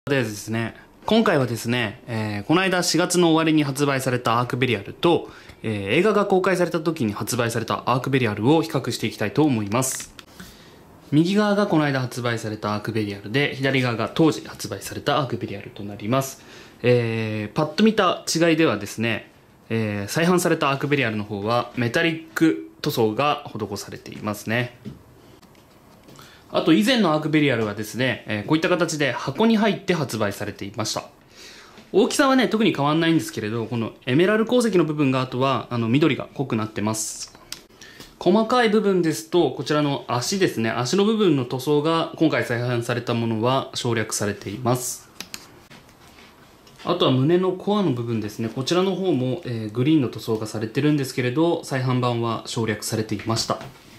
でですね、今回はですね、この間4月の終わりに発売されたアークベリアルと、映画が公開された時に発売されたアークベリアルを比較していきたいと思います。右側がこの間発売されたアークベリアルで、左側が当時発売されたアークベリアルとなります。パッと見た違いではですね、再販されたアークベリアルの方はメタリック塗装が施されていますね。あと以前のアークベリアルはですね、こういった形で箱に入って発売されていました。大きさはね、特に変わんないんですけれど、このエメラル鉱石の部分があとは緑が濃くなってます。細かい部分ですと、こちらの足ですね、足の部分の塗装が今回再販されたものは省略されています。あとは胸のコアの部分ですね、こちらの方も、グリーンの塗装がされてるんですけれど、再販版は省略されていました。